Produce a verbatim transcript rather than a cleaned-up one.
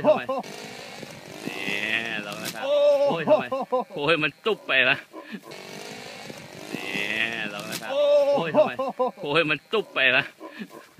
ยทำไมนี่ลองนะครับโอ้ยทำไมโอ้ยมันจุ๊บไปละนี่ลองนะครับโอ้ยทำไมโอ้ยมันจุ๊บไปละ